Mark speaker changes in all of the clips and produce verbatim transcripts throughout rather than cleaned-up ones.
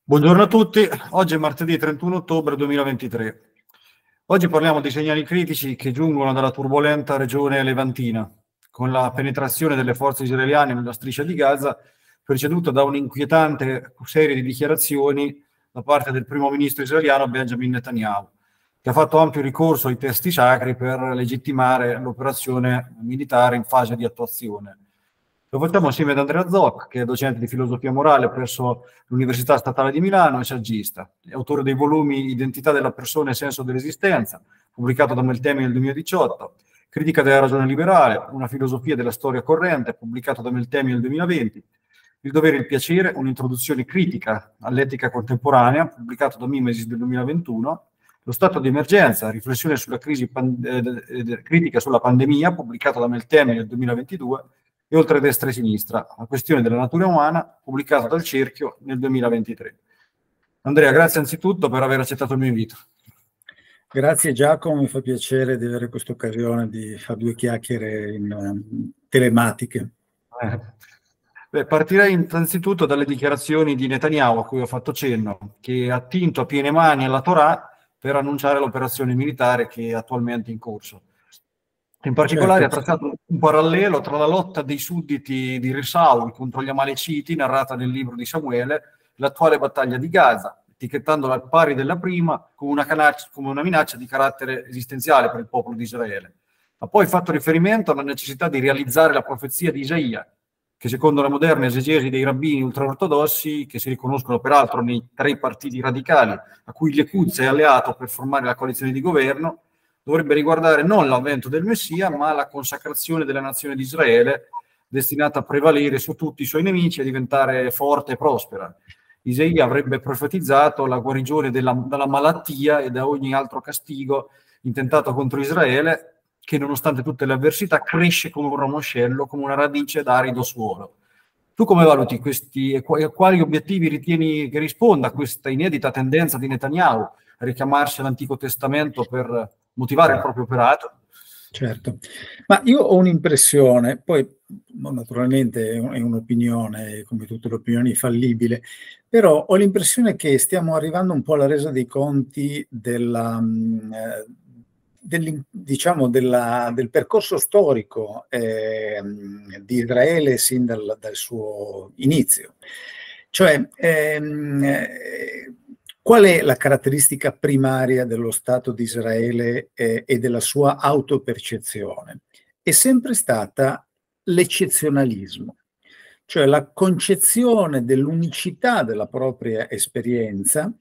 Speaker 1: Buongiorno a tutti, oggi è martedì trentuno ottobre duemilaventitré. Oggi parliamo di segnali critici che giungono dalla turbolenta regione levantina, con la penetrazione delle forze israeliane nella striscia di Gaza, preceduta da un'inquietante serie di dichiarazioni da parte del primo ministro israeliano Benjamin Netanyahu, che ha fatto ampio ricorso ai testi sacri per legittimare l'operazione militare in fase di attuazione. Lo facciamo assieme ad Andrea Zoc, che è docente di filosofia morale presso l'Università Statale di Milano e saggista. È autore dei volumi Identità della persona e senso dell'esistenza, pubblicato da Meltemi nel duemiladiciotto, Critica della ragione liberale, una filosofia della storia corrente, pubblicato da Meltemi nel duemilaventi, Il dovere e il piacere, un'introduzione critica all'etica contemporanea, pubblicato da Mimesis del duemilaventuno, Lo stato di emergenza, riflessione sulla crisi pan- eh, critica sulla pandemia, pubblicato da Meltemi nel duemilaventidue, e oltre destra e sinistra, la questione della natura umana, pubblicato dal Cerchio nel duemilaventitré. Andrea, grazie anzitutto per aver accettato il mio invito.
Speaker 2: Grazie Giacomo, mi fa piacere di avere questa occasione di fare due chiacchiere in um, telematiche.
Speaker 1: Eh. Beh, partirei innanzitutto dalle dichiarazioni di Netanyahu, a cui ho fatto cenno, che ha attinto a piene mani alla Torah per annunciare l'operazione militare che è attualmente in corso. In particolare certo. Ha tracciato un parallelo tra la lotta dei sudditi di Re Saul contro gli Amaleciti, narrata nel libro di Samuele, e l'attuale battaglia di Gaza, etichettandola al pari della prima come una, canaccia, come una minaccia di carattere esistenziale per il popolo di Israele. Ha poi fatto riferimento alla necessità di realizzare la profezia di Isaia, che secondo la moderna esegesi dei rabbini ultraortodossi, che si riconoscono peraltro nei tre partiti radicali a cui Likud è alleato per formare la coalizione di governo, dovrebbe riguardare non l'avvento del Messia, ma la consacrazione della nazione di Israele, destinata a prevalere su tutti i suoi nemici e a diventare forte e prospera. Isaia avrebbe profetizzato la guarigione della, dalla malattia e da ogni altro castigo intentato contro Israele, che nonostante tutte le avversità cresce come un ramoscello, come una radice d'arido suolo. Tu come valuti questi e quali obiettivi ritieni che risponda a questa inedita tendenza di Netanyahu a richiamarsi all'Antico Testamento per motivare il proprio operato?
Speaker 2: Certo, ma io ho un'impressione, poi naturalmente è un'opinione, come tutte le opinioni, fallibile, però ho l'impressione che stiamo arrivando un po' alla resa dei conti della, eh, del, diciamo della, del percorso storico eh, di Israele sin dal, dal suo inizio. Cioè, ehm, eh, qual è la caratteristica primaria dello Stato di Israele eh, e della sua autopercezione? È sempre stata l'eccezionalismo, cioè la concezione dell'unicità della propria esperienza,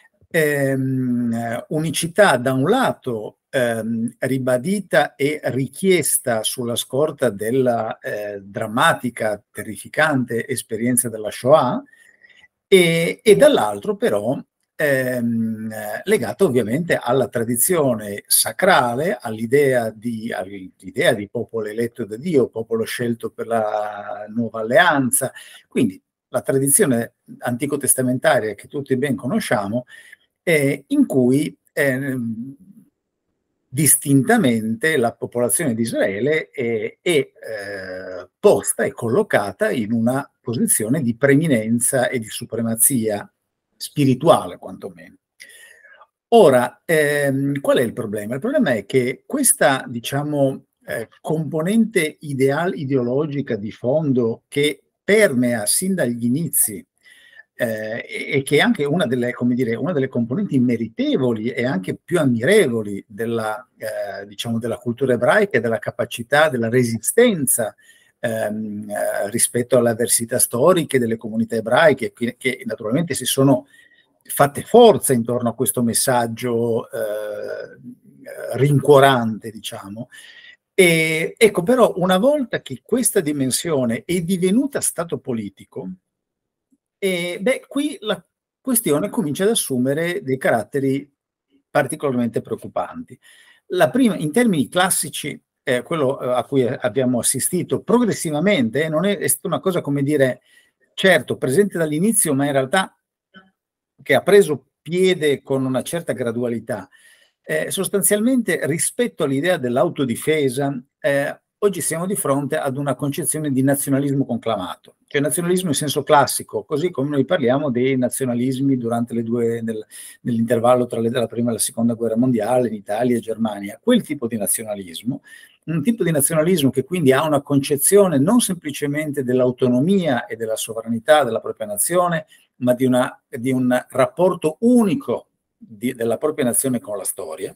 Speaker 2: ehm, unicità da un lato ehm, ribadita e richiesta sulla scorta della eh, drammatica, terrificante esperienza della Shoah, e, e dall'altro però Ehm, legato ovviamente alla tradizione sacrale, all'idea di, all'idea di popolo eletto da Dio, popolo scelto per la nuova alleanza, quindi la tradizione antico-testamentaria che tutti ben conosciamo, eh, in cui eh, distintamente la popolazione di Israele è, è eh, posta e collocata in una posizione di preeminenza e di supremazia spirituale, quantomeno. Ora, ehm, qual è il problema? Il problema è che questa, diciamo, eh, componente ideal, ideologica di fondo che permea sin dagli inizi eh, e che è anche una delle, come dire, una delle componenti meritevoli e anche più ammirevoli della, eh, diciamo, della cultura ebraica e della capacità, della resistenza Ehm, eh, rispetto alle avversità storiche delle comunità ebraiche che, che naturalmente si sono fatte forza intorno a questo messaggio eh, rincuorante, diciamo. E, ecco, però una volta che questa dimensione è divenuta stato politico, e, beh, qui la questione comincia ad assumere dei caratteri particolarmente preoccupanti. La prima, in termini classici, eh, quello eh, a cui abbiamo assistito progressivamente, eh, non è, è stata una cosa, come dire, certo, presente dall'inizio, ma in realtà che ha preso piede con una certa gradualità. Eh, sostanzialmente, rispetto all'idea dell'autodifesa, eh, oggi siamo di fronte ad una concezione di nazionalismo conclamato, cioè nazionalismo in senso classico, così come noi parliamo dei nazionalismi durante le due, nel, nell'intervallo tra le, la prima e la seconda guerra mondiale in Italia e Germania, quel tipo di nazionalismo, un tipo di nazionalismo che quindi ha una concezione non semplicemente dell'autonomia e della sovranità della propria nazione, ma di, una, di un rapporto unico di, della propria nazione con la storia,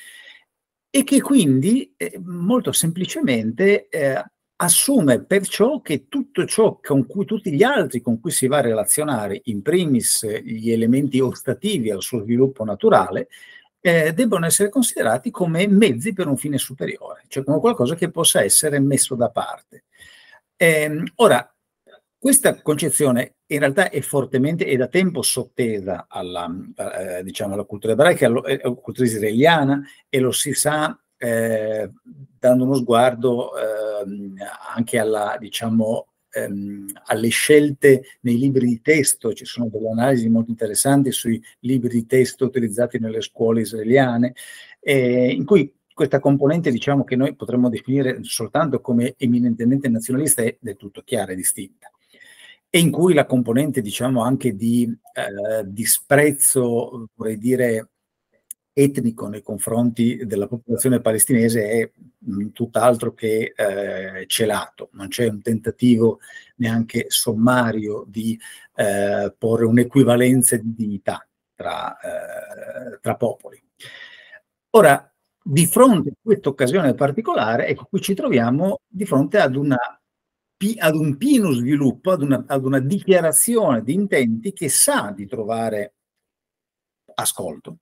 Speaker 2: e che quindi eh, molto semplicemente eh, assume perciò che tutto ciò con cui tutti gli altri con cui si va a relazionare, in primis gli elementi ostativi al suo sviluppo naturale, eh, debbono essere considerati come mezzi per un fine superiore, cioè come qualcosa che possa essere messo da parte. Eh, ora, questa concezione in realtà è fortemente e da tempo sottesa alla, eh, diciamo, alla cultura ebraica, alla cultura israeliana, e lo si sa eh, dando uno sguardo eh, anche alla, diciamo, ehm, alle scelte nei libri di testo. Ci sono delle analisi molto interessanti sui libri di testo utilizzati nelle scuole israeliane, eh, in cui questa componente, diciamo, che noi potremmo definire soltanto come eminentemente nazionalista, è del tutto chiara e distinta, e in cui la componente, diciamo, anche di eh, disprezzo, vorrei dire, etnico nei confronti della popolazione palestinese è mh, tutt'altro che eh, celato. Non c'è un tentativo neanche sommario di eh, porre un'equivalenza di dignità tra, eh, tra popoli. Ora, di fronte a questa occasione particolare, ecco, qui ci troviamo di fronte ad una ad un pieno sviluppo, ad una, ad una dichiarazione di intenti che sa di trovare ascolto,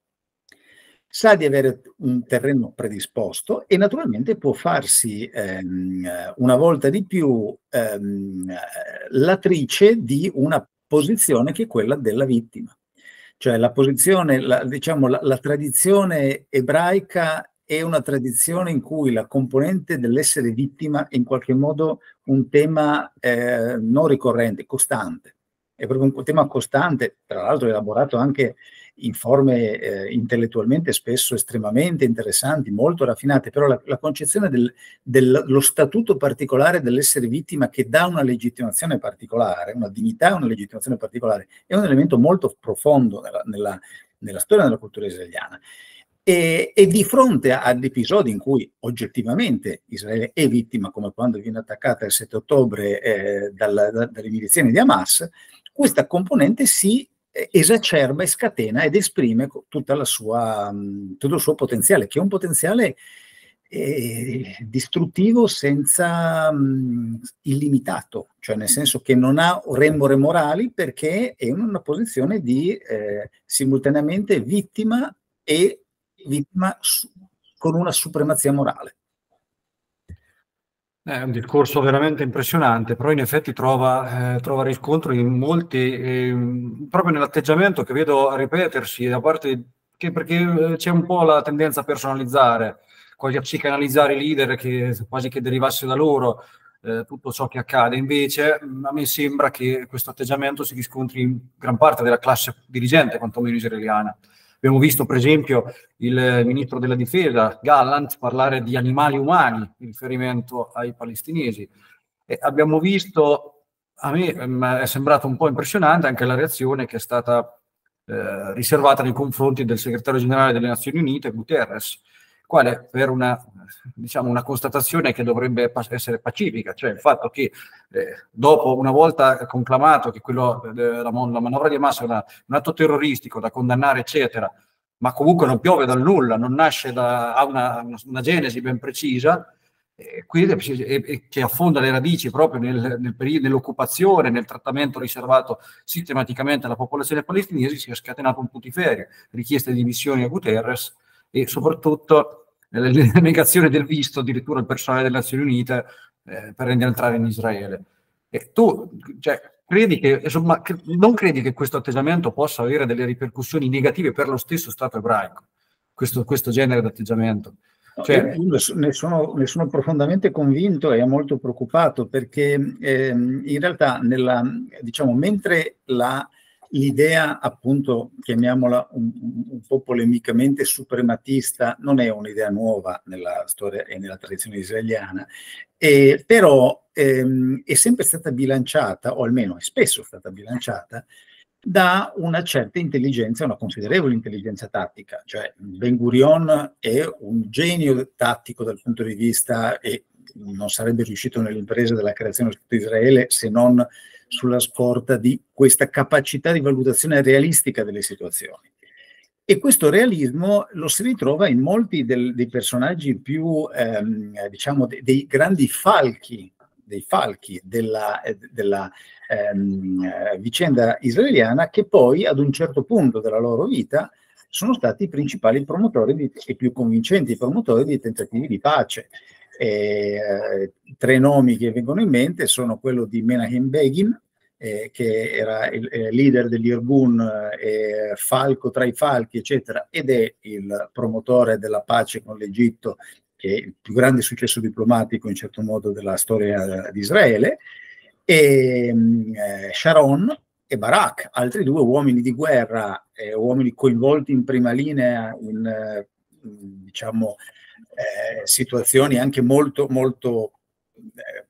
Speaker 2: sa di avere un terreno predisposto e naturalmente può farsi ehm, una volta di più ehm, l'attrice di una posizione che è quella della vittima. Cioè la posizione, la, diciamo, la, la tradizione ebraica è una tradizione in cui la componente dell'essere vittima è in qualche modo un tema eh, non ricorrente, costante. È proprio un tema costante, tra l'altro elaborato anche in forme eh, intellettualmente spesso estremamente interessanti, molto raffinate, però la, la concezione del, dello statuto particolare dell'essere vittima, che dà una legittimazione particolare, una dignità e una legittimazione particolare, è un elemento molto profondo nella, nella, nella storia della cultura israeliana. E, e di fronte ad episodi in cui oggettivamente Israele è vittima, come quando viene attaccata il sette ottobre eh, dalla, da, dalle miliziani di Hamas, questa componente si esacerba e scatena ed esprime tutta la sua, tutto il suo potenziale, che è un potenziale eh, distruttivo senza mh, illimitato, cioè nel senso che non ha remore morali, perché è in una posizione di eh, simultaneamente vittima e vittima su, con una supremazia morale.
Speaker 1: È un discorso veramente impressionante, però in effetti trova, eh, trova riscontro in molti, eh, proprio nell'atteggiamento che vedo ripetersi da parte, che, perché eh, c'è un po' la tendenza a personalizzare, quasi a psicanalizzare i leader, che quasi che derivasse da loro eh, tutto ciò che accade. Invece a me sembra che questo atteggiamento si riscontri in gran parte della classe dirigente, quantomeno israeliana. Abbiamo visto, per esempio, il ministro della difesa, Gallant, parlare di animali umani in riferimento ai palestinesi. E abbiamo visto, a me è sembrato un po' impressionante anche la reazione che è stata eh, riservata nei confronti del segretario generale delle Nazioni Unite, Guterres, quale per una, diciamo, una constatazione che dovrebbe essere pacifica, cioè il fatto che eh, dopo, una volta conclamato che quello, eh, la, la manovra di Hamas è una, un atto terroristico da condannare, eccetera, ma comunque non piove dal nulla, non nasce da ha una, una, una genesi ben precisa, eh, quindi, e, e che affonda le radici proprio nel, nel periodo, nell'occupazione, nel trattamento riservato sistematicamente alla popolazione palestinese, si è scatenato un putiferio, richieste di dimissioni a Guterres e soprattutto la negazione del visto addirittura al personale delle Nazioni Unite eh, per entrare in Israele. E tu, cioè, credi che, insomma, che, non credi che questo atteggiamento possa avere delle ripercussioni negative per lo stesso Stato ebraico, questo, questo genere di atteggiamento?
Speaker 2: Cioè, io ne sono, ne sono profondamente convinto e molto preoccupato, perché eh, in realtà nella, diciamo, mentre la l'idea, appunto, chiamiamola un, un po' polemicamente suprematista, non è un'idea nuova nella storia e nella tradizione israeliana, eh, però ehm, è sempre stata bilanciata, o almeno è spesso stata bilanciata, da una certa intelligenza, una considerevole intelligenza tattica. Cioè Ben Gurion è un genio tattico dal punto di vista, e non sarebbe riuscito nell'impresa della creazione dello Stato di Israele se non sulla scorta di questa capacità di valutazione realistica delle situazioni. E questo realismo lo si ritrova in molti del, dei personaggi più, ehm, diciamo, dei, dei grandi falchi, dei falchi della, della ehm, vicenda israeliana, che poi ad un certo punto della loro vita sono stati i principali promotori di, e più convincenti promotori di tentativi di pace. E, eh, tre nomi che vengono in mente sono quello di Menachem Begin, eh, che era il eh, leader degli Irgun, eh, falco tra i falchi, eccetera, ed è il promotore della pace con l'Egitto, che è il più grande successo diplomatico in certo modo della storia di Israele, e eh, Sharon e Barak, altri due uomini di guerra, eh, uomini coinvolti in prima linea in, eh, diciamo, eh, situazioni anche molto, molto eh,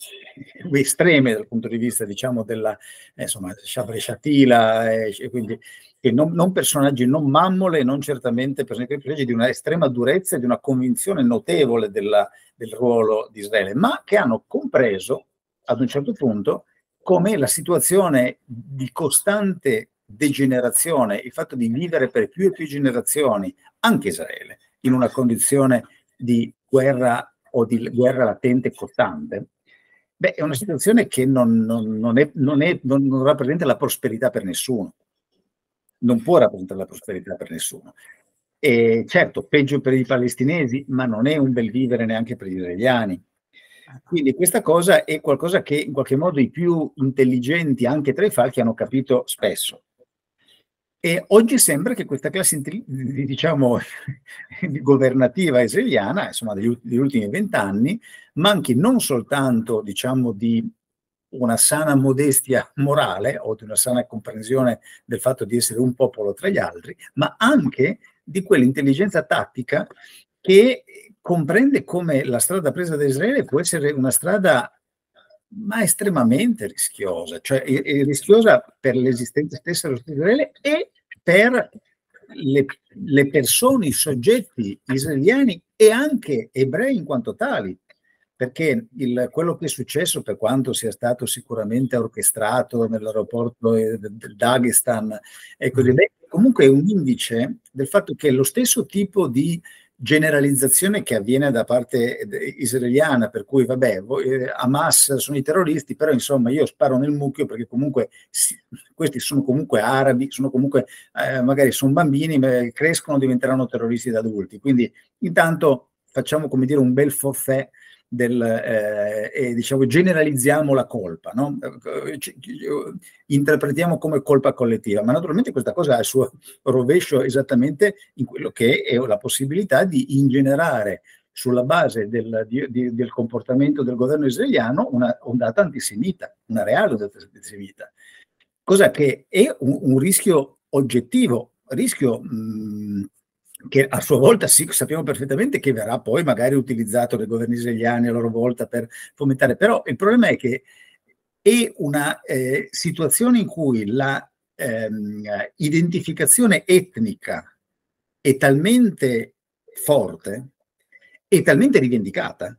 Speaker 2: estreme dal punto di vista, diciamo, della, eh, insomma, Shabri Shatila, eh, quindi che non, non personaggi, non mammole, non certamente personaggi di una estrema durezza e di una convinzione notevole della, del ruolo di Israele, ma che hanno compreso ad un certo punto come la situazione di costante degenerazione, il fatto di vivere per più e più generazioni, anche Israele, in una condizione di guerra o di guerra latente costante, beh, è una situazione che non, non, non, è, non, è, non, non rappresenta la prosperità per nessuno. Non può rappresentare la prosperità per nessuno. E certo, peggio per i palestinesi, ma non è un bel vivere neanche per gli israeliani. Quindi questa cosa è qualcosa che in qualche modo i più intelligenti, anche tra i falchi, hanno capito spesso. E oggi sembra che questa classe, diciamo, governativa israeliana, insomma, degli, degli ultimi vent'anni, manchi non soltanto, diciamo, di una sana modestia morale o di una sana comprensione del fatto di essere un popolo tra gli altri, ma anche di quell'intelligenza tattica che comprende come la strada presa da Israele può essere una strada ma estremamente rischiosa, cioè è, è rischiosa per l'esistenza stessa dello Stato di Israele e per le, le persone, i soggetti israeliani e anche ebrei in quanto tali, perché il, quello che è successo, per quanto sia stato sicuramente orchestrato nell'aeroporto del Dagestan e così via, comunque è un indice del fatto che lo stesso tipo di generalizzazione che avviene da parte israeliana, per cui vabbè, voi, Hamas sono i terroristi, però insomma io sparo nel mucchio perché comunque sì, questi sono comunque arabi, sono comunque eh, magari sono bambini, ma crescono, diventeranno terroristi da adulti, quindi intanto facciamo, come dire, un bel forfait del, eh, e diciamo generalizziamo la colpa, no? Interpretiamo come colpa collettiva, ma naturalmente questa cosa ha il suo rovescio esattamente in quello che è la possibilità di ingenerare sulla base del, di, di, del comportamento del governo israeliano una ondata antisemita, una reale ondata antisemita, cosa che è un, un rischio oggettivo, rischio mh, che a sua volta sì, sappiamo perfettamente che verrà poi magari utilizzato dai governi israeliani a loro volta per fomentare, però il problema è che è una eh, situazione in cui la ehm, identificazione etnica è talmente forte e talmente rivendicata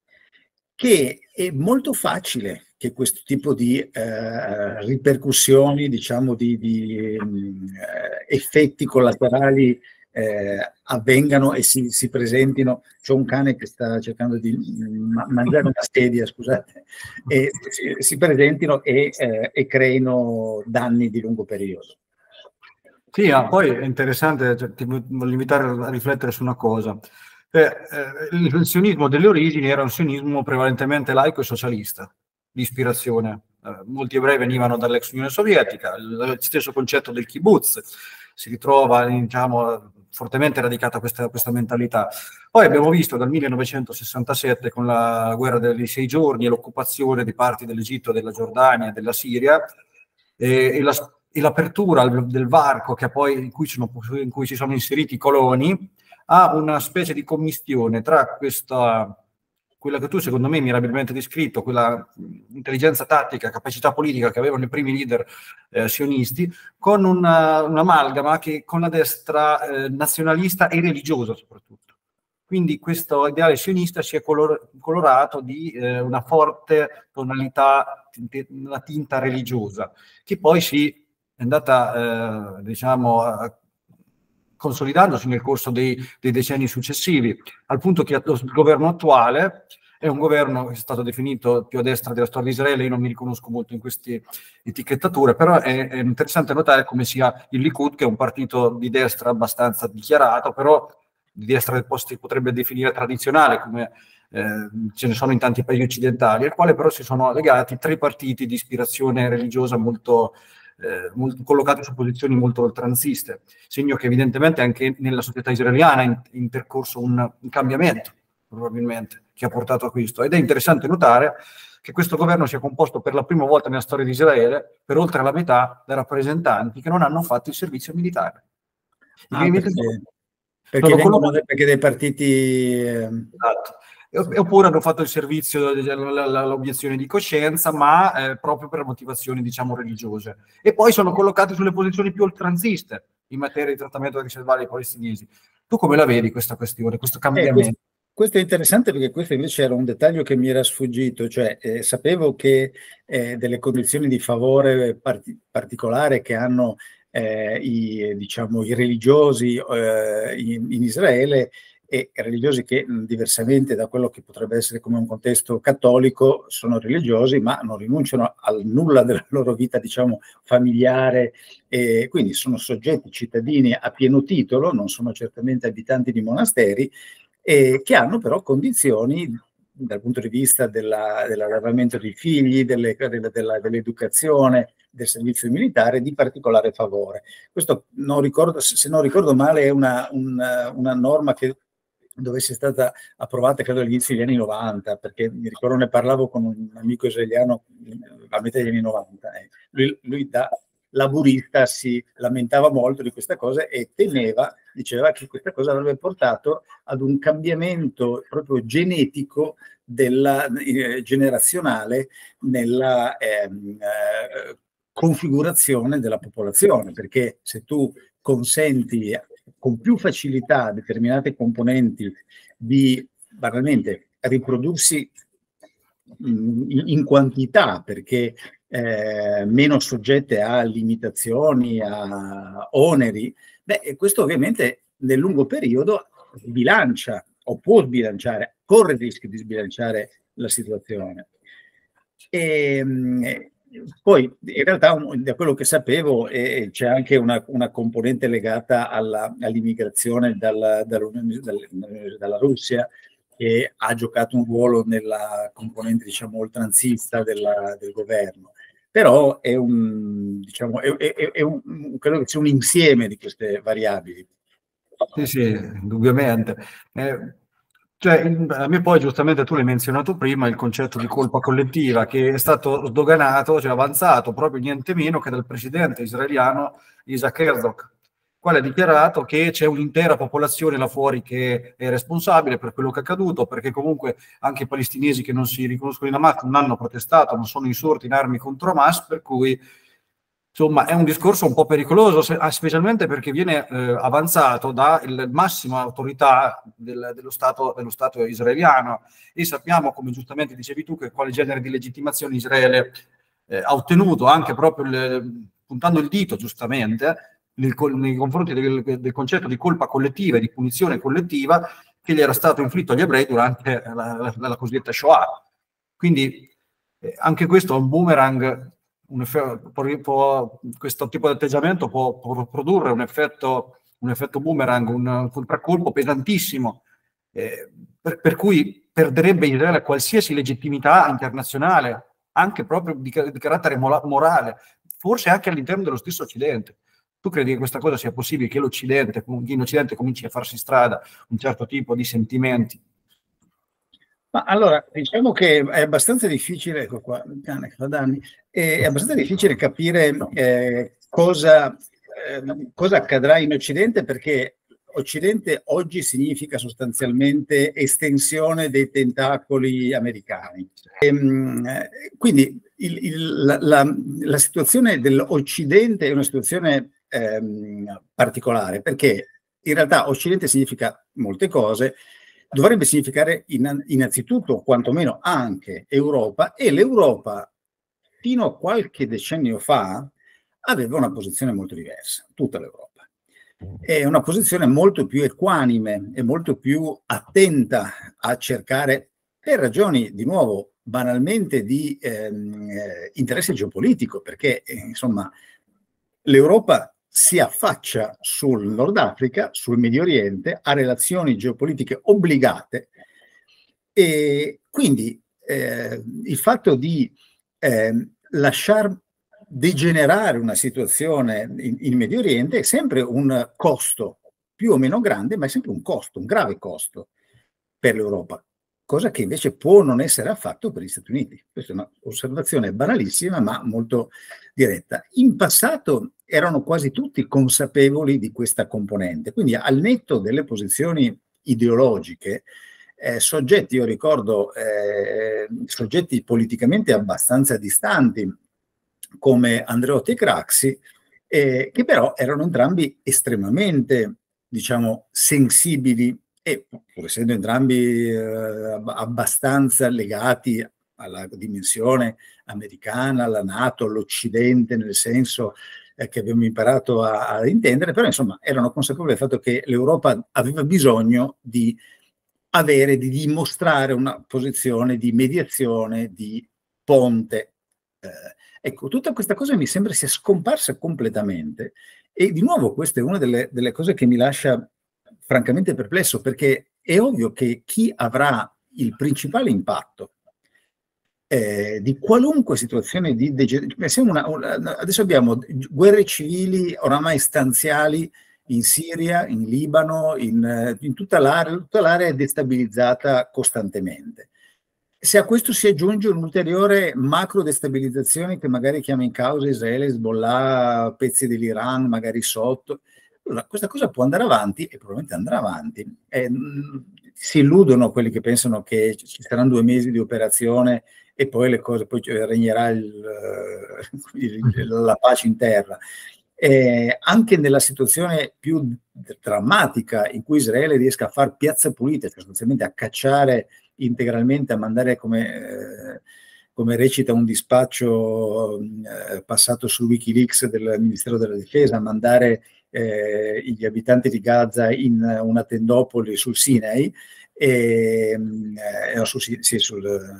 Speaker 2: che è molto facile che questo tipo di eh, ripercussioni, diciamo di, di um, effetti collaterali eh, avvengano e si, si presentino. C'è un cane che sta cercando di ma mangiare una sedia, scusate, e si, si presentino e, eh, e creino danni di lungo periodo.
Speaker 1: Sì, ah, poi è interessante, cioè, ti voglio invitare a riflettere su una cosa. Eh, eh, il sionismo delle origini era un sionismo prevalentemente laico e socialista, di ispirazione. Eh, molti ebrei venivano dall'ex Unione Sovietica, il stesso concetto del kibbutz si ritrova, diciamo, fortemente radicata questa, questa mentalità. Poi abbiamo visto dal millenovecentosessantasette, con la guerra dei sei giorni e l'occupazione di parti dell'Egitto, della Giordania e della Siria, e, e la e l'apertura del varco, che poi, in, cui sono, in cui ci sono inseriti i coloni, ha una specie di commistione tra questa, quella che tu secondo me mirabilmente descritto, quella intelligenza tattica, capacità politica che avevano i primi leader eh, sionisti, con una, un'amalgama che con la destra eh, nazionalista e religiosa soprattutto. Quindi questo ideale sionista si è color, colorato di eh, una forte tonalità, una tinta religiosa, che poi si è andata, eh, diciamo, a, consolidandosi nel corso dei, dei decenni successivi, al punto che lo governo attuale è un governo che è stato definito più a destra della storia di Israele. Io non mi riconosco molto in queste etichettature, però è, è interessante notare come sia il Likud, che è un partito di destra abbastanza dichiarato, però di destra si potrebbe definire tradizionale, come eh, ce ne sono in tanti paesi occidentali, al quale però si sono legati tre partiti di ispirazione religiosa molto Eh, molto, collocati su posizioni molto oltranziste, segno che evidentemente anche nella società israeliana è in, intercorso un, un cambiamento, probabilmente, che ha portato a questo. Ed è interessante notare che questo governo sia composto per la prima volta nella storia di Israele per oltre la metà da rappresentanti che non hanno fatto il servizio militare.
Speaker 2: Ah, perché, perché, vengono, perché dei partiti... Eh...
Speaker 1: Esatto. Oppure hanno fatto il servizio, l'obiezione di coscienza, ma eh, proprio per motivazioni, diciamo, religiose. E poi sono collocati sulle posizioni più oltranziste in materia di trattamento dei riservati ai palestinesi. Tu come la vedi questa questione, questo cambiamento?
Speaker 2: Eh, questo, questo è interessante, perché questo invece era un dettaglio che mi era sfuggito, cioè eh, sapevo che eh, delle condizioni di favore parti- particolare che hanno eh, i, diciamo, i religiosi eh, in, in Israele, e religiosi che diversamente da quello che potrebbe essere come un contesto cattolico sono religiosi ma non rinunciano al nulla della loro vita, diciamo, familiare, e quindi sono soggetti cittadini a pieno titolo, non sono certamente abitanti di monasteri, e che hanno però condizioni dal punto di vista della, dell'allevamento dei figli, delle, della, della, dell'educazione, del servizio militare di particolare favore. Questo non ricordo, se non ricordo male, è una, una, una norma che dove sia stata approvata credo all'inizio degli anni novanta, perché mi ricordo, ne parlavo con un amico israeliano a metà degli anni novanta, eh. lui, lui da laburista si lamentava molto di questa cosa e temeva, diceva che questa cosa avrebbe portato ad un cambiamento proprio genetico della, eh, generazionale nella ehm, eh, configurazione della popolazione, perché se tu consenti con più facilità determinate componenti di, banalmente, riprodursi in, in quantità, perché eh, meno soggette a limitazioni, a oneri, beh, questo ovviamente nel lungo periodo bilancia o può sbilanciare, corre il rischio di sbilanciare la situazione. E, poi in realtà, da quello che sapevo, eh, c'è anche una, una componente legata alla, all'immigrazione dalla, dalla, dalla Russia, che ha giocato un ruolo nella componente, diciamo, oltranzista della, del governo. Però è un, diciamo, è, è, è un, credo che sia un insieme di queste variabili.
Speaker 1: Sì, sì, indubbiamente. Eh, cioè, a me poi, giustamente, tu l'hai menzionato prima, il concetto di colpa collettiva, che è stato sdoganato, cioè avanzato, proprio niente meno che dal presidente israeliano Isaac Herzog, quale ha dichiarato che c'è un'intera popolazione là fuori che è responsabile per quello che è accaduto, perché comunque anche i palestinesi che non si riconoscono in Hamas non hanno protestato, non sono insorti in armi contro Hamas, per cui insomma è un discorso un po' pericoloso, specialmente perché viene eh, avanzato dalla massima autorità del, dello, stato, dello Stato israeliano, e sappiamo, come giustamente dicevi tu, che quale genere di legittimazione Israele eh, ha ottenuto, anche proprio il, puntando il dito giustamente nel, nei confronti del, del concetto di colpa collettiva e di punizione collettiva che gli era stato inflitto agli ebrei durante la, la, la cosiddetta Shoah. Quindi eh, anche questo è un boomerang. Un effetto, può, questo tipo di atteggiamento può, può produrre un effetto, un effetto boomerang, un, un contraccolpo pesantissimo, eh, per, per cui perderebbe Israele qualsiasi legittimità internazionale, anche proprio di, di carattere morale, forse anche all'interno dello stesso Occidente. Tu credi che questa cosa sia possibile, che l'Occidente, in Occidente cominci a farsi strada un certo tipo di sentimenti?
Speaker 2: Ma allora, diciamo che è abbastanza difficile, ecco qua, il cane che fa danni, è abbastanza difficile capire eh, cosa, eh, cosa accadrà in Occidente, perché Occidente oggi significa sostanzialmente estensione dei tentacoli americani. E, quindi il, il, la, la, la situazione dell'Occidente è una situazione ehm, particolare, perché in realtà Occidente significa molte cose, dovrebbe significare in, innanzitutto, quantomeno anche Europa, e l'Europa fino a qualche decennio fa aveva una posizione molto diversa, tutta l'Europa. È una posizione molto più equanime e molto più attenta a cercare, per ragioni di nuovo banalmente di ehm, eh, interesse geopolitico, perché eh, insomma l'Europa si affaccia sul Nord Africa, sul Medio Oriente, ha relazioni geopolitiche obbligate, e quindi eh, il fatto di eh, lasciar degenerare una situazione in, in Medio Oriente è sempre un costo più o meno grande, ma è sempre un costo, un grave costo per l'Europa, cosa che invece può non essere affatto per gli Stati Uniti. Questa è un'osservazione banalissima, ma molto diretta. In passato erano quasi tutti consapevoli di questa componente, quindi al netto delle posizioni ideologiche, eh, soggetti, io ricordo, eh, soggetti politicamente abbastanza distanti, come Andreotti e Craxi, eh, che però erano entrambi estremamente, diciamo, sensibili e, pur essendo entrambi eh, abbastanza legati alla dimensione americana, alla NATO, all'Occidente, nel senso eh, che abbiamo imparato a, a intendere, però insomma erano consapevoli del fatto che l'Europa aveva bisogno di avere, di dimostrare una posizione di mediazione, di ponte. Eh, ecco, tutta questa cosa mi sembra sia scomparsa completamente, e di nuovo questa è una delle, delle cose che mi lascia francamente perplesso, perché è ovvio che chi avrà il principale impatto eh, di qualunque situazione di degenerazione, adesso abbiamo guerre civili oramai stanziali in Siria, in Libano, in, in tutta l'area, tutta l'area è destabilizzata costantemente. Se a questo si aggiunge un'ulteriore macro destabilizzazione che magari chiama in causa Israele, Hezbollah, pezzi dell'Iran, magari sotto, allora questa cosa può andare avanti, e probabilmente andrà avanti. Eh, si illudono quelli che pensano che ci saranno due mesi di operazione e poi le cose, poi regnerà il, il, la pace in terra. Eh, anche nella situazione più drammatica in cui Israele riesca a far piazza pulita, cioè sostanzialmente a cacciare integralmente, a mandare, come, eh, come recita un dispaccio eh, passato su Wikileaks del Ministero della Difesa, a mandare eh, gli abitanti di Gaza in una tendopoli sul Sinai, e, eh, su, sì, sul,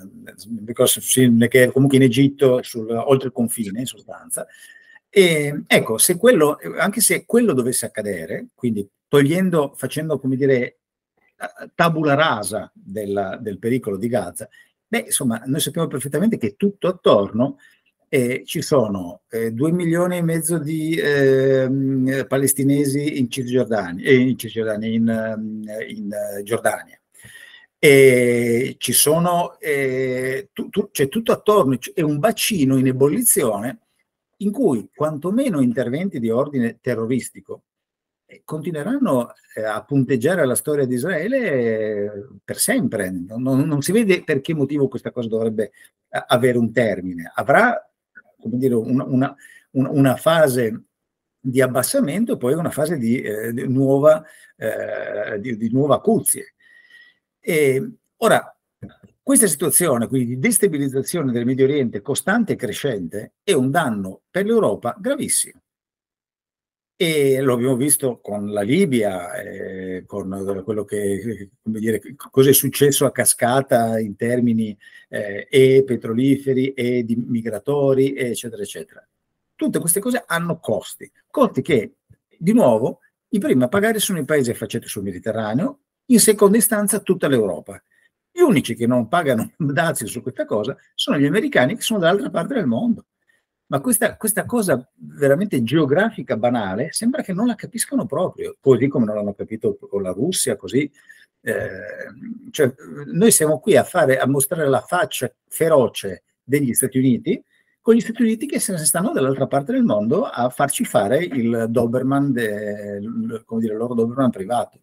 Speaker 2: che comunque in Egitto, sul, oltre il confine in sostanza. E, ecco, se quello, anche se quello dovesse accadere, quindi togliendo, facendo, come dire, tabula rasa della, del pericolo di Gaza, beh, insomma, noi sappiamo perfettamente che tutto attorno eh, ci sono eh, due milioni e mezzo di eh, palestinesi in Cisgiordania, eh, in, Cisgiordania in, in Giordania. E ci sono, eh, tu, tu, c'è tutto attorno, è un bacino in ebollizione in cui quantomeno interventi di ordine terroristico eh, continueranno eh, a punteggiare la storia di Israele eh, per sempre. Non, non si vede per che motivo questa cosa dovrebbe eh, avere un termine. Avrà, come dire, una, una, una, una fase di abbassamento e poi una fase di, eh, di nuova, eh, di, di nuova acuzie. E ora, questa situazione, quindi di destabilizzazione del Medio Oriente costante e crescente, è un danno per l'Europa gravissimo. E lo abbiamo visto con la Libia, eh, con quello che, come dire, cosa è successo a cascata in termini eh, e petroliferi e di migratori, eccetera, eccetera. Tutte queste cose hanno costi, costi che, di nuovo, i primi a pagare sono i paesi affacciati sul Mediterraneo, in seconda istanza tutta l'Europa. Gli unici che non pagano dazi su questa cosa sono gli americani, che sono dall'altra parte del mondo. Ma questa, questa cosa veramente geografica banale sembra che non la capiscano proprio, così come non l'hanno capito con la Russia, così. Eh, cioè, noi siamo qui a, fare, a mostrare la faccia feroce degli Stati Uniti, con gli Stati Uniti che se ne stanno dall'altra parte del mondo a farci fare il Doberman, de, come dire, il loro Doberman privato.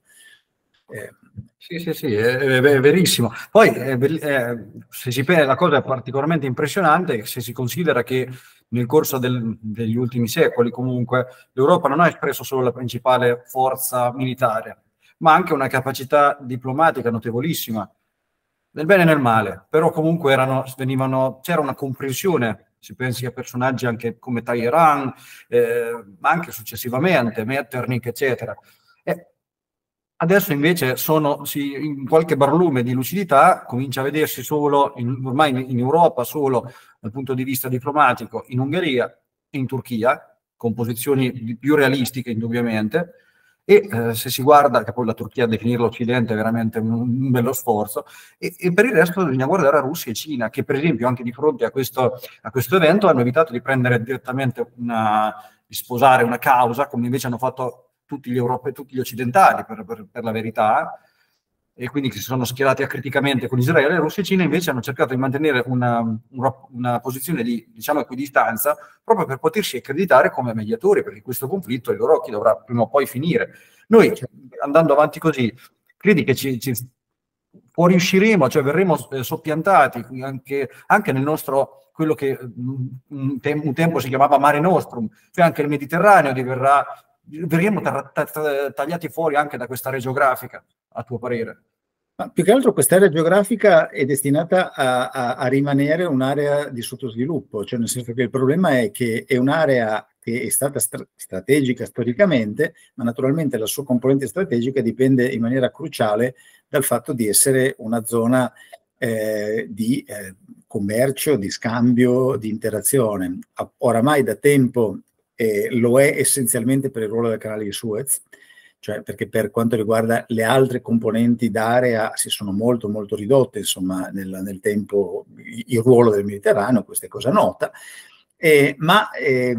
Speaker 1: Eh. Sì, sì, sì, è, è, è verissimo. Poi è, è, se si pensa, la cosa è particolarmente impressionante se si considera che nel corso del, degli ultimi secoli comunque l'Europa non ha espresso solo la principale forza militare, ma anche una capacità diplomatica notevolissima, nel bene e nel male, però comunque erano, venivano, c'era una comprensione, si pensi a personaggi anche come Talleyrand, eh, ma anche successivamente, Metternich, eccetera. E adesso invece sono, si, in qualche barlume di lucidità comincia a vedersi solo, in, ormai in, in Europa, solo dal punto di vista diplomatico, in Ungheria e in Turchia, con posizioni più realistiche indubbiamente, e eh, se si guarda, che poi la Turchia a definirlo Occidente è veramente un, un bello sforzo, e, e per il resto bisogna guardare a Russia e Cina, che per esempio anche di fronte a questo, a questo evento hanno evitato di prendere direttamente una, di sposare una causa, come invece hanno fatto tutti gli europei, tutti gli occidentali per, per, per la verità, e quindi che si sono schierati acriticamente con Israele. Russia e Cina invece hanno cercato di mantenere una, una, una posizione di, diciamo, equidistanza, proprio per potersi accreditare come mediatori, perché questo conflitto ai loro occhi dovrà prima o poi finire. Noi, andando avanti così, credi che ci, ci fuoriusciremo, cioè verremo eh, soppiantati anche, anche nel nostro, quello che un, tem un tempo si chiamava Mare Nostrum, cioè anche il Mediterraneo diverrà, verremo tagliati fuori anche da questa area geografica, a tuo parere?
Speaker 2: Ma più che altro quest'area geografica è destinata a, a, a rimanere un'area di sottosviluppo, cioè nel senso che il problema è che è un'area che è stata stra strategica storicamente, ma naturalmente la sua componente strategica dipende in maniera cruciale dal fatto di essere una zona eh, di eh, commercio, di scambio, di interazione. Oramai da tempo eh, lo è essenzialmente per il ruolo del canale di Suez, cioè perché per quanto riguarda le altre componenti d'area si sono molto molto ridotte, insomma, nel, nel tempo il ruolo del Mediterraneo, questa è cosa nota, eh, ma eh,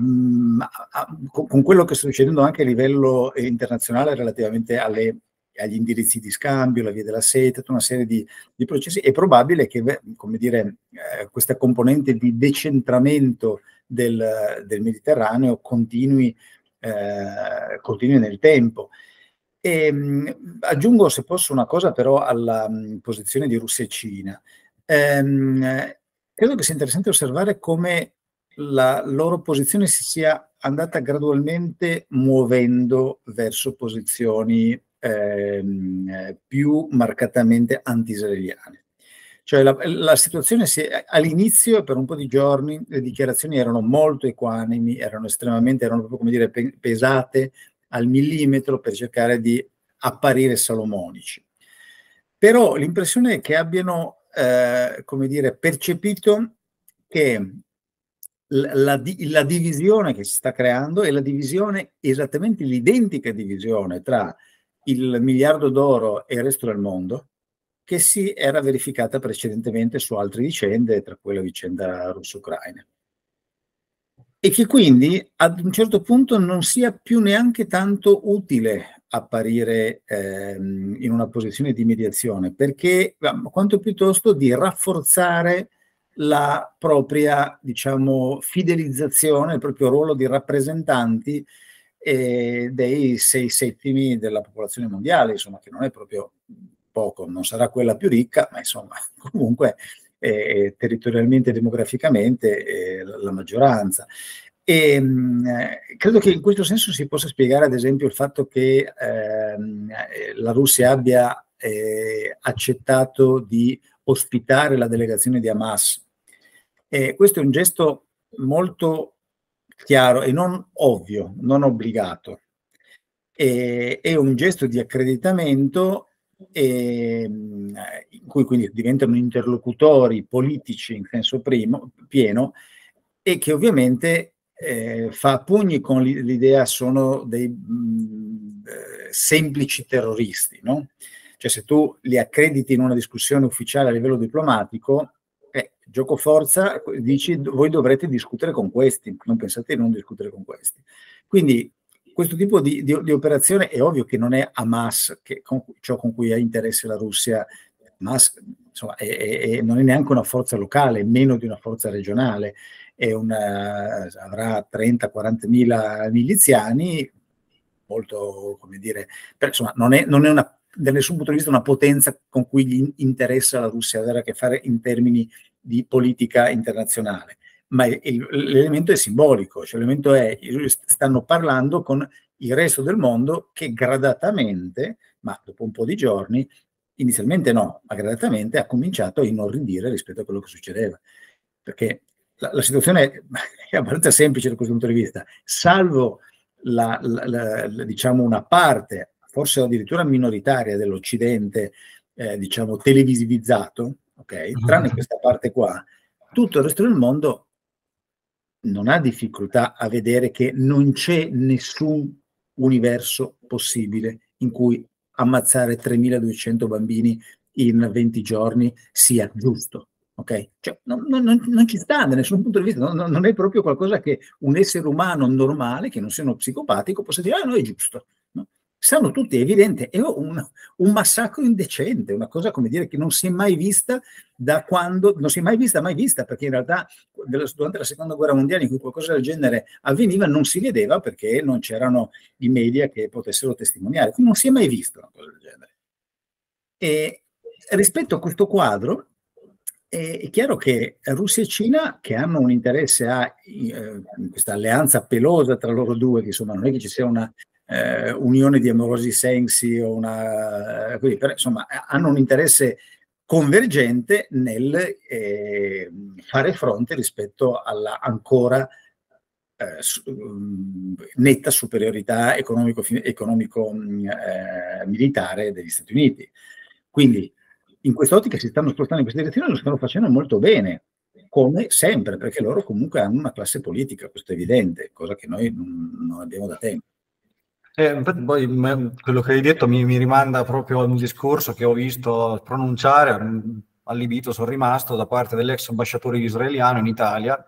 Speaker 2: con, con quello che sta succedendo anche a livello internazionale relativamente alle, agli indirizzi di scambio, la via della seta, tutta una serie di, di processi, è probabile che, come dire, eh, questa componente di decentramento del, del Mediterraneo continui, eh, continui nel tempo. E, mh, aggiungo, se posso, una cosa però alla mh, posizione di Russia e Cina. Ehm, credo che sia interessante osservare come la loro posizione si sia andata gradualmente muovendo verso posizioni ehm, più marcatamente anti-israeliane. Cioè la, la situazione si, all'inizio, per un po' di giorni, le dichiarazioni erano molto equanimi, erano estremamente, erano proprio, come dire, pe pesate al millimetro per cercare di apparire salomonici. Però l'impressione è che abbiano, eh, come dire, percepito che la, la, la divisione che si sta creando è la divisione, esattamente l'identica divisione tra il miliardo d'oro e il resto del mondo, che si era verificata precedentemente su altre vicende, tra cui la vicenda russo-ucraina. E che quindi ad un certo punto non sia più neanche tanto utile apparire ehm, in una posizione di mediazione, perché quanto piuttosto di rafforzare la propria, diciamo, fidelizzazione, il proprio ruolo di rappresentanti eh, dei sei settimi della popolazione mondiale, insomma, che non è proprio poco, non sarà quella più ricca, ma insomma, comunque eh, territorialmente e demograficamente eh, la, la maggioranza. E mh, credo che in questo senso si possa spiegare, ad esempio, il fatto che ehm, la Russia abbia eh, accettato di ospitare la delegazione di Hamas. E questo è un gesto molto chiaro e non ovvio, non obbligato. E, è un gesto di accreditamento e, in cui quindi diventano interlocutori politici in senso primo, pieno, e che ovviamente eh, fa pugni con l'idea sono dei mh, eh, semplici terroristi, no? Cioè se tu li accrediti in una discussione ufficiale a livello diplomatico, eh, gioco forza, dici voi dovrete discutere con questi, non pensate di non discutere con questi. Quindi questo tipo di, di, di operazione è ovvio che non è Hamas, che con, ciò con cui ha interesse la Russia. Hamas insomma, è, è, non è neanche una forza locale, meno di una forza regionale, e una, avrà trenta quaranta mila miliziani, molto, come dire, per, insomma, non è, non è una, da nessun punto di vista una potenza con cui gli interessa la Russia avere a che fare in termini di politica internazionale, ma il, l'elemento è simbolico, cioè l'elemento è, stanno parlando con il resto del mondo che gradatamente, ma dopo un po' di giorni, inizialmente no, ma gradatamente ha cominciato a inorridire rispetto a quello che succedeva, perché la, la situazione è abbastanza semplice da questo punto di vista, salvo la, la, la, la, diciamo una parte, forse addirittura minoritaria dell'Occidente, eh, diciamo televisivizzato, ok? Tranne questa parte qua, tutto il resto del mondo non ha difficoltà a vedere che non c'è nessun universo possibile in cui ammazzare tremiladuecento bambini in venti giorni sia giusto. Ok? Cioè, non, non, non ci sta da nessun punto di vista, non, non è proprio qualcosa che un essere umano normale, che non sia uno psicopatico, possa dire, ah no, è giusto. No? Sanno tutti, è evidente, è un, un massacro indecente, una cosa, come dire, che non si è mai vista da quando, non si è mai vista, mai vista, perché in realtà durante la seconda guerra mondiale in cui qualcosa del genere avveniva non si vedeva perché non c'erano i media che potessero testimoniare, quindi non si è mai visto una cosa del genere. E rispetto a questo quadro è chiaro che Russia e Cina, che hanno un interesse a eh, questa alleanza pelosa tra loro due, che insomma non è che ci sia una eh, unione di amorosi sensi o una, quindi, però, insomma, hanno un interesse convergente nel eh, fare fronte rispetto alla ancora eh, su, netta superiorità economico, economico eh, militare degli Stati Uniti. Quindi in quest'ottica si stanno spostando in questa direzione e lo stanno facendo molto bene, come sempre, perché loro comunque hanno una classe politica, questo è evidente, cosa che noi non, non abbiamo da tempo.
Speaker 1: Eh, poi quello che hai detto mi, mi rimanda proprio a un discorso che ho visto pronunciare, allibito sono rimasto, da parte dell'ex ambasciatore israeliano in Italia,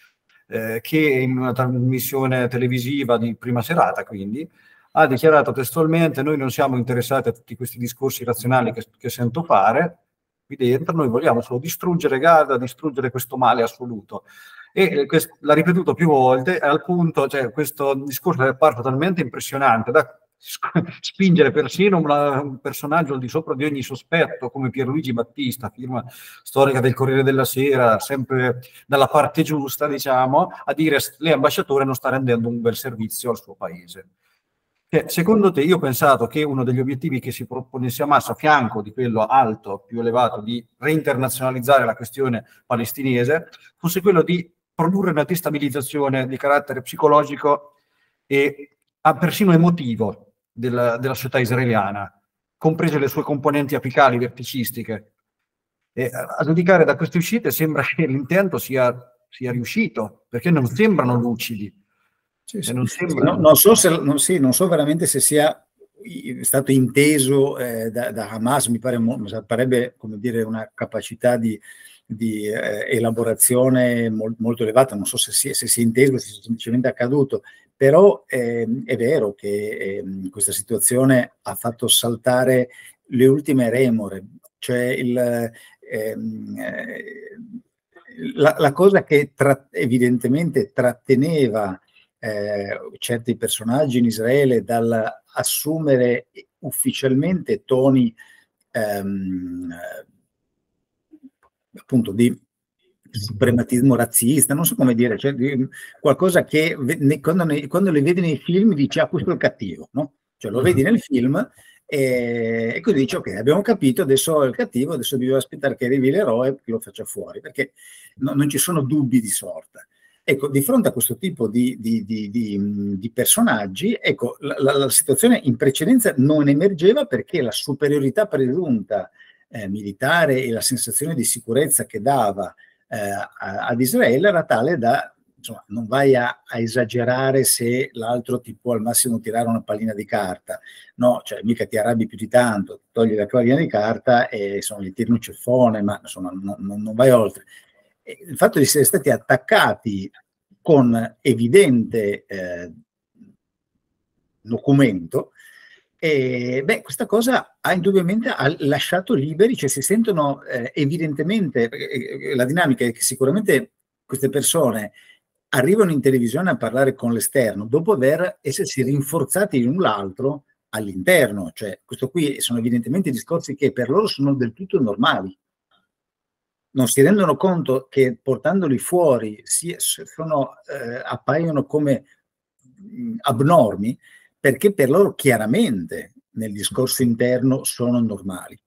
Speaker 1: eh, che in una trasmissione televisiva di prima serata, quindi, ha dichiarato testualmente: noi non siamo interessati a tutti questi discorsi razionali che, che sento fare qui dentro, noi vogliamo solo distruggere Gaza, distruggere questo male assoluto. E questo, l'ha ripetuto più volte, al punto, cioè questo discorso è apparso talmente impressionante da spingere persino una, un personaggio al di sopra di ogni sospetto come Pierluigi Battista, firma storica del Corriere della Sera, sempre dalla parte giusta, diciamo, a dire: lei ambasciatore non sta rendendo un bel servizio al suo paese. Che, secondo te, io ho pensato che uno degli obiettivi che si proponesse Hamas, a fianco di quello alto, più elevato, di reinternazionalizzare la questione palestinese, fosse quello di produrre una destabilizzazione di carattere psicologico e ah, persino emotivo della, della società israeliana, comprese le sue componenti apicali, verticistiche. E a giudicare da queste uscite sembra che l'intento sia, sia riuscito, perché non sembrano lucidi.
Speaker 2: Sì, sì. Non, sembra... no, non, so se, non, sì, non so veramente se sia stato inteso eh, da, da Hamas, mi pare, mi parebbe, come dire, una capacità di, di eh, elaborazione mol, molto elevata, non so se sia, se sia inteso, se sia semplicemente accaduto, però eh, è vero che eh, questa situazione ha fatto saltare le ultime remore, cioè il, eh, la, la cosa che tra, evidentemente tratteneva Eh, certi personaggi in Israele dall'assumere ufficialmente toni ehm, appunto di suprematismo razzista, non so come dire, cioè di, qualcosa che ne, quando, ne, quando le vedi nei film dici: ah, questo è il cattivo, no? Cioè lo vedi nel film e, e così dici: ok, abbiamo capito, adesso è il cattivo, adesso bisogna aspettare che arrivi l'eroe che lo faccia fuori, perché no, non ci sono dubbi di sorta. Ecco, di fronte a questo tipo di, di, di, di, di personaggi, ecco, la, la, la situazione in precedenza non emergeva perché la superiorità presunta eh, militare e la sensazione di sicurezza che dava eh, a, ad Israele era tale da, insomma, non vai a, a esagerare se l'altro ti può al massimo tirare una pallina di carta, no, cioè mica ti arrabbi più di tanto, togli la pallina di carta e insomma gli tiri un ceffone, ma insomma non, non, non vai oltre. Il fatto di essere stati attaccati con evidente eh, documento, e, beh, questa cosa ha indubbiamente ha lasciato liberi, cioè si sentono eh, evidentemente, eh, la dinamica è che sicuramente queste persone arrivano in televisione a parlare con l'esterno dopo aver essersi rinforzati l'un l'altro all'interno. Cioè, questo qui sono evidentemente discorsi che per loro sono del tutto normali. Non si rendono conto che portandoli fuori si, sono, eh, appaiono come mh, abnormi, perché per loro chiaramente nel discorso interno sono normali.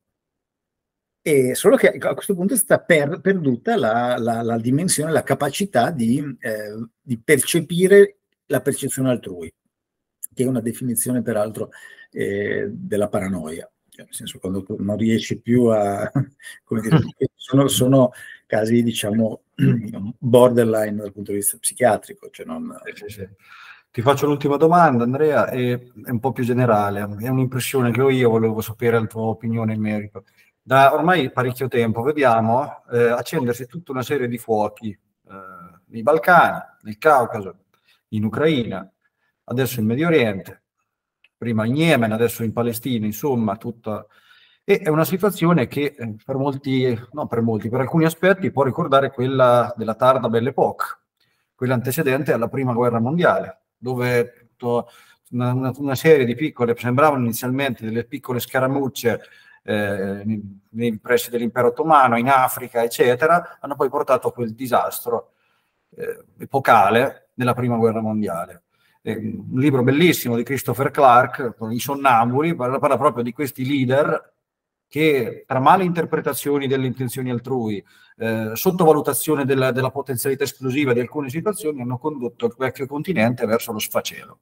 Speaker 2: E solo che a questo punto è stata per, perduta la, la, la dimensione, la capacità di, eh, di percepire la percezione altrui, che è una definizione peraltro eh, della paranoia. Cioè, nel senso, quando tu non riesci più a, come dire, sono, sono casi, diciamo, borderline dal punto di vista psichiatrico. Cioè non...
Speaker 1: sì, sì. Ti faccio l'ultima domanda, Andrea, e è un po' più generale, è un'impressione che ho io, volevo sapere la tua opinione in merito. Da ormai parecchio tempo vediamo eh, accendersi tutta una serie di fuochi eh, nei Balcani, nel Caucaso, in Ucraina, adesso in Medio Oriente, prima in Yemen, adesso in Palestina, insomma, tutta... E è una situazione che eh, per molti, no per molti, per alcuni aspetti può ricordare quella della tarda Belle Époque, quella antecedente alla Prima Guerra Mondiale, dove tutto, una, una, una serie di piccole, sembravano inizialmente delle piccole scaramucce eh, nei, nei pressi dell'impero ottomano, in Africa, eccetera, hanno poi portato a quel disastro eh, epocale della Prima Guerra Mondiale. Eh, un libro bellissimo di Christopher Clark, I Sonnambuli, parla, parla proprio di questi leader che tra male interpretazioni delle intenzioni altrui, eh, sottovalutazione della, della potenzialità esplosiva di alcune situazioni, hanno condotto il vecchio continente verso lo sfacelo.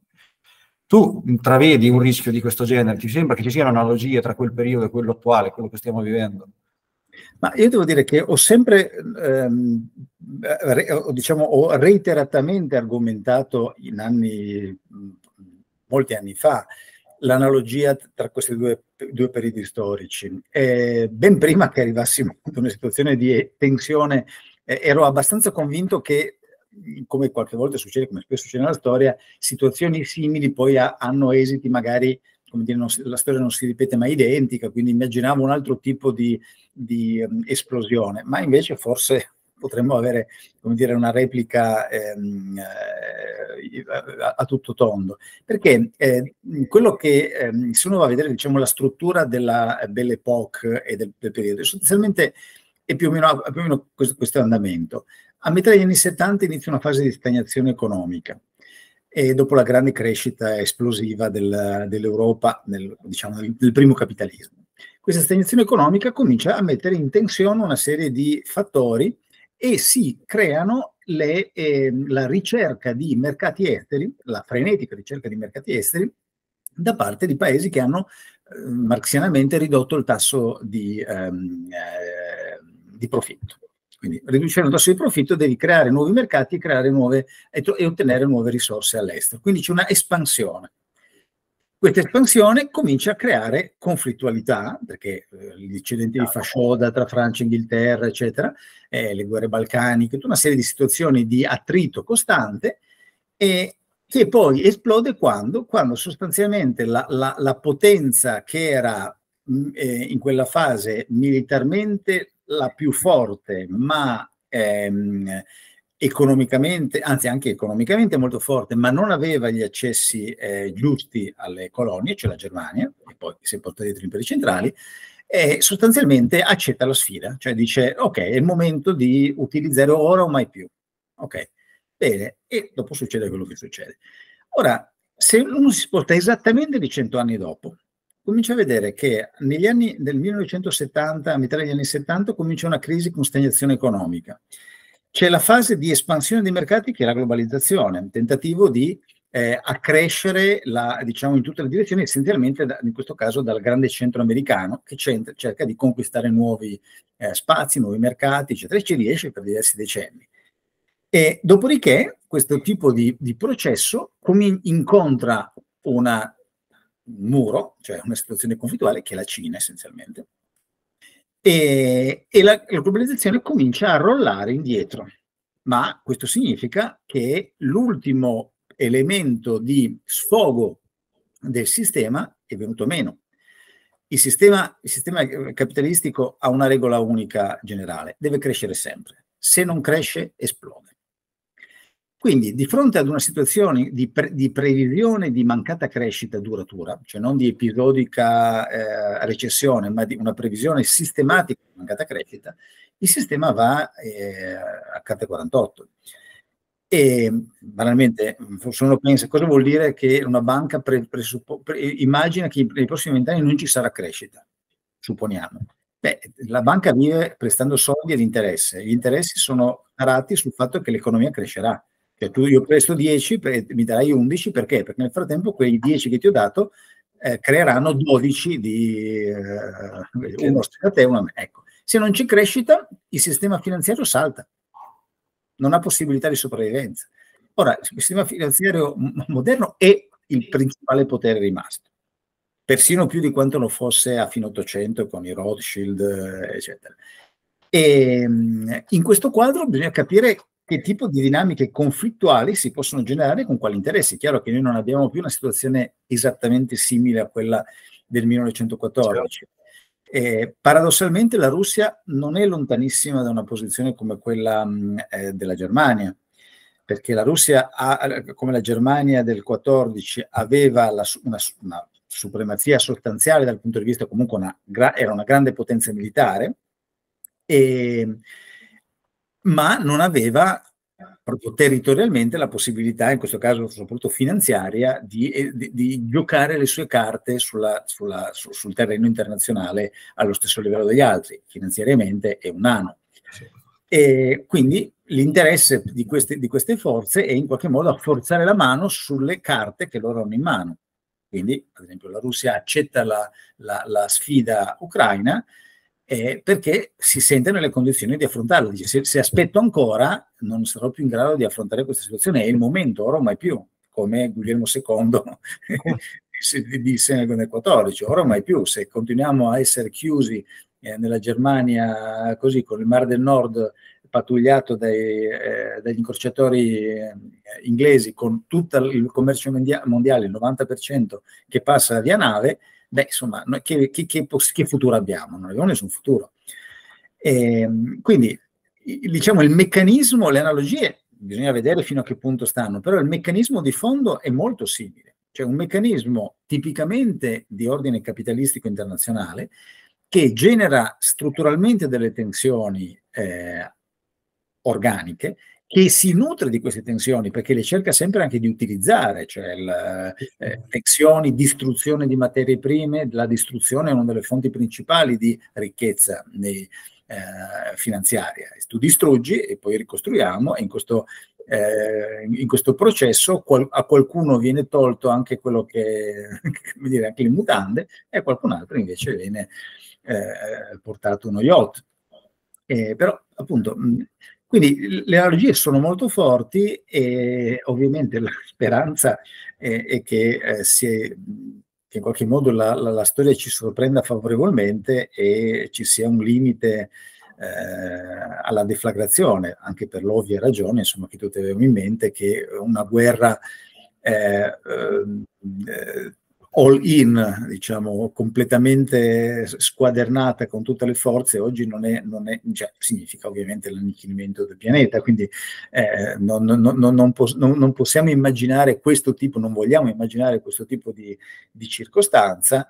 Speaker 1: Tu intravedi un rischio di questo genere? Ti sembra che ci siano analogie tra quel periodo e quello attuale, quello che stiamo vivendo?
Speaker 2: Ma io devo dire che ho sempre, ehm, re, diciamo, ho reiteratamente argomentato in anni, molti anni fa, l'analogia tra questi due, due periodi storici. Eh, ben prima che arrivassimo ad una situazione di tensione, eh, ero abbastanza convinto che, come qualche volta succede, come spesso succede nella storia, situazioni simili poi ha, hanno esiti magari, come dire, non, la storia non si ripete mai identica, quindi immaginavo un altro tipo di, di um, esplosione, ma invece forse potremmo avere, come dire, una replica ehm, eh, a, a tutto tondo, perché eh, quello che ehm, se uno va a vedere, diciamo, la struttura della Belle Époque e del, del periodo, sostanzialmente è più o meno, più o meno questo, questo andamento. A metà degli anni settanta inizia una fase di stagnazione economica, e dopo la grande crescita esplosiva del, dell'Europa, nel, diciamo, del, del primo capitalismo. Questa stagnazione economica comincia a mettere in tensione una serie di fattori e si creano le, eh, la ricerca di mercati esteri, la frenetica ricerca di mercati esteri, da parte di paesi che hanno eh, marxianamente ridotto il tasso di, ehm, eh, di profitto. Quindi riducendo il tasso di profitto devi creare nuovi mercati, creare nuove, e, e ottenere nuove risorse all'estero. Quindi c'è una espansione. Questa espansione comincia a creare conflittualità, perché eh, gli incidenti di fascioda tra Francia e Inghilterra, eccetera, eh, le guerre balcaniche, tutta una serie di situazioni di attrito costante, e che poi esplode quando, quando sostanzialmente la, la, la potenza che era mh, eh, in quella fase militarmente la più forte, ma ehm, economicamente, anzi anche economicamente molto forte, ma non aveva gli accessi eh, giusti alle colonie, cioè la Germania, e poi si porta dietro gli imperi centrali, e sostanzialmente accetta la sfida, cioè dice ok, è il momento di utilizzare ora o mai più. Ok, bene, e dopo succede quello che succede. Ora, se uno si sposta esattamente di cento anni dopo, comincia a vedere che negli anni del millenovecentosettanta, a metà degli anni settanta, comincia una crisi con stagnazione economica. C'è la fase di espansione dei mercati, che è la globalizzazione, un tentativo di eh, accrescere, la, diciamo, in tutte le direzioni, essenzialmente da, in questo caso dal grande centro americano, che cerca di conquistare nuovi eh, spazi, nuovi mercati, eccetera, e ci riesce per diversi decenni. E dopodiché questo tipo di, di processo incontra una, un muro, cioè una situazione conflittuale, che è la Cina essenzialmente, e, e la, la globalizzazione comincia a rollare indietro. Ma questo significa che l'ultimo elemento di sfogo del sistema è venuto meno. Il sistema, il sistema capitalistico ha una regola unica generale: deve crescere sempre. Se non cresce, esplode. Quindi di fronte ad una situazione di, pre di previsione di mancata crescita duratura, cioè non di episodica eh, recessione, ma di una previsione sistematica di mancata crescita, il sistema va eh, a carte quarantotto. E banalmente, se uno pensa, cosa vuol dire che una banca pre pre immagina che nei prossimi vent'anni non ci sarà crescita, supponiamo. Beh, la banca vive prestando soldi all'interesse. Gli interessi sono tarati sul fatto che l'economia crescerà. Cioè tu, io presto dieci, mi darai undici, perché? Perché nel frattempo quei dieci che ti ho dato eh, creeranno dodici di eh, uno a te, uno a me. Ecco. Se non c'è crescita, il sistema finanziario salta. Non ha possibilità di sopravvivenza. Ora, il sistema finanziario moderno è il principale potere rimasto, persino più di quanto lo fosse a fine Ottocento con i Rothschild, eccetera. E in questo quadro bisogna capire che tipo di dinamiche conflittuali si possono generare con quali interessi. È chiaro che noi non abbiamo più una situazione esattamente simile a quella del millenovecentoquattordici. Eh, paradossalmente la Russia non è lontanissima da una posizione come quella mh, eh, della Germania, perché la Russia, ha, come la Germania del quattordici, aveva la, una, una supremazia sostanziale dal punto di vista, comunque una, era una grande potenza militare, e, ma non aveva proprio territorialmente la possibilità, in questo caso soprattutto finanziaria, di, di, di giocare le sue carte sulla, sulla, su, sul terreno internazionale allo stesso livello degli altri. Finanziariamente è un nano. E quindi l'interesse di queste, di queste forze è in qualche modo a forzare la mano sulle carte che loro hanno in mano. Quindi, ad esempio, la Russia accetta la, la, la sfida ucraina eh, perché si sente nelle condizioni di affrontarla. Dice, se, se aspetto ancora non sarò più in grado di affrontare questa situazione, è il momento, ora mai più, come Guglielmo secondo disse nel quattordici, ora mai più, se continuiamo a essere chiusi eh, nella Germania così, con il Mar del Nord pattugliato dai, eh, dagli incrociatori eh, inglesi, con tutto il commercio mondiale, il novanta per cento che passa via nave, beh, insomma, che, che, che, che futuro abbiamo? Non abbiamo nessun futuro. E, quindi, diciamo, il meccanismo, le analogie, bisogna vedere fino a che punto stanno, però il meccanismo di fondo è molto simile. Cioè un meccanismo tipicamente di ordine capitalistico internazionale che genera strutturalmente delle tensioni eh, organiche, che si nutre di queste tensioni perché le cerca sempre anche di utilizzare, cioè il, eh, tensioni, distruzione di materie prime. La distruzione è una delle fonti principali di ricchezza nei, eh, finanziaria. Tu distruggi e poi ricostruiamo, e in questo, eh, in questo processo qual a qualcuno viene tolto anche quello che, come dire, anche le mutande, e a qualcun altro invece viene eh, portato uno yacht. Eh, però appunto mh, quindi le analogie sono molto forti e ovviamente la speranza è, è che, eh, si è, che in qualche modo la, la, la storia ci sorprenda favorevolmente e ci sia un limite eh, alla deflagrazione, anche per l'ovvia ragione, insomma, che tutti avevamo in mente, che una guerra eh, eh, all in, diciamo, completamente squadernata con tutte le forze, oggi non è, non è cioè, significa ovviamente l'annichilimento del pianeta, quindi eh, non, non, non, non, pos non possiamo immaginare questo tipo, non vogliamo immaginare questo tipo di, di circostanza.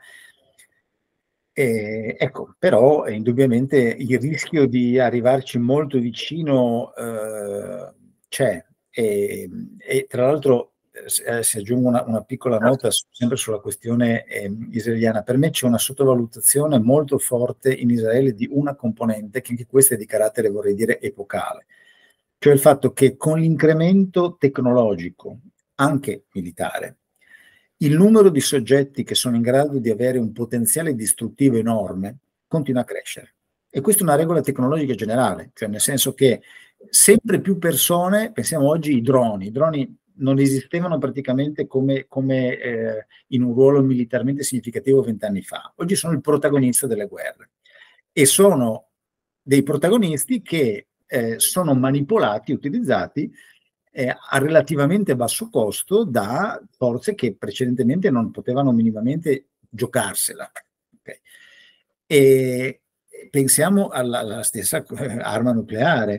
Speaker 2: E, ecco, però eh, indubbiamente il rischio di arrivarci molto vicino eh, c'è, e, e tra l'altro eh, si aggiunge una, una piccola nota su, sempre sulla questione eh, israeliana. Per me c'è una sottovalutazione molto forte in Israele di una componente, che anche questa è di carattere, vorrei dire, epocale, cioè il fatto che con l'incremento tecnologico, anche militare, il numero di soggetti che sono in grado di avere un potenziale distruttivo enorme continua a crescere. E questa è una regola tecnologica generale, cioè nel senso che sempre più persone, pensiamo oggi ai droni, i droni non esistevano praticamente come, come eh, in un ruolo militarmente significativo vent'anni fa. Oggi sono il protagonista delle guerre e sono dei protagonisti che eh, sono manipolati, utilizzati eh, a relativamente basso costo da forze che precedentemente non potevano minimamente giocarsela. Okay. E pensiamo alla, alla stessa arma nucleare.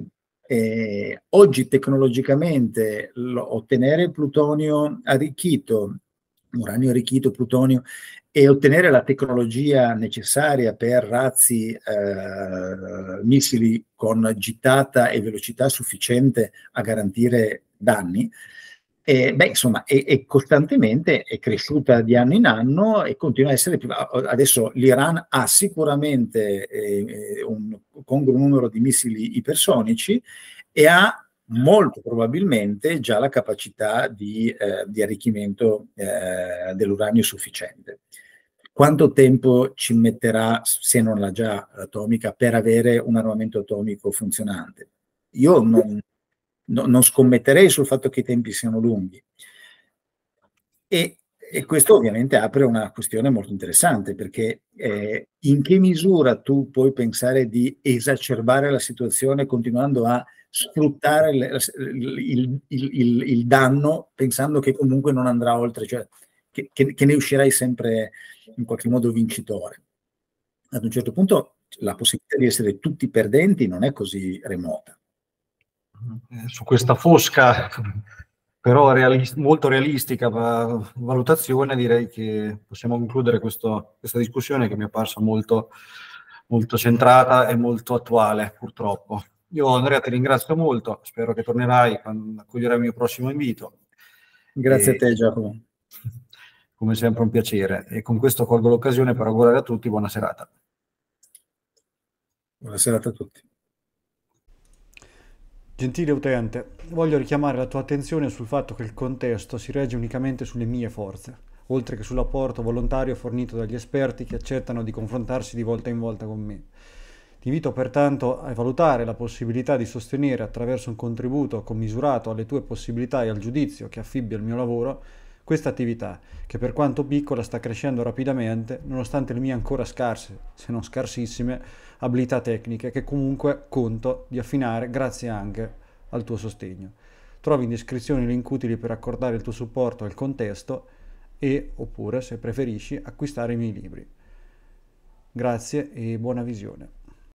Speaker 2: Eh, oggi tecnologicamente lo- ottenere plutonio arricchito, uranio arricchito, plutonio, e ottenere la tecnologia necessaria per razzi, eh, missili con gittata e velocità sufficiente a garantire danni, e, beh, insomma, è, è costantemente è cresciuta di anno in anno e continua a essere più. Adesso l'Iran ha sicuramente eh, un congruo numero di missili ipersonici e ha molto probabilmente già la capacità di, eh, di arricchimento eh, dell'uranio sufficiente. Quanto tempo ci metterà, se non l'ha già, l'atomica, per avere un armamento atomico funzionante? Io non, no- non scommetterei sul fatto che i tempi siano lunghi. E, e questo ovviamente apre una questione molto interessante, perché eh, in che misura tu puoi pensare di esacerbare la situazione continuando a sfruttare le- il, il- il- il danno, pensando che comunque non andrà oltre, cioè che, che- che ne uscirai sempre in qualche modo vincitore. Ad un certo punto la possibilità di essere tutti perdenti non è così remota.
Speaker 1: Eh, su questa fosca, però realis- molto realistica va- valutazione, direi che possiamo concludere questo- questa discussione che mi è apparsa molto, molto centrata e molto attuale, purtroppo. Io, Andrea, ti ringrazio molto, spero che tornerai quando accoglierai il mio prossimo invito.
Speaker 2: Grazie a
Speaker 1: E,
Speaker 2: te, Giacomo.
Speaker 1: come sempre, un piacere. E con questo colgo l'occasione per augurare a tutti buona serata.
Speaker 2: Buona serata a tutti.
Speaker 3: Gentile utente, voglio richiamare la tua attenzione sul fatto che il contesto si regge unicamente sulle mie forze, oltre che sull'apporto volontario fornito dagli esperti che accettano di confrontarsi di volta in volta con me. Ti invito pertanto a valutare la possibilità di sostenere attraverso un contributo commisurato alle tue possibilità e al giudizio che affibbi al mio lavoro questa attività, che per quanto piccola sta crescendo rapidamente, nonostante le mie ancora scarse, se non scarsissime, abilità tecniche che comunque conto di affinare grazie anche al tuo sostegno. Trovi in descrizione i link utili per accordare il tuo supporto al contesto e, oppure, se preferisci, acquistare i miei libri. Grazie e buona visione.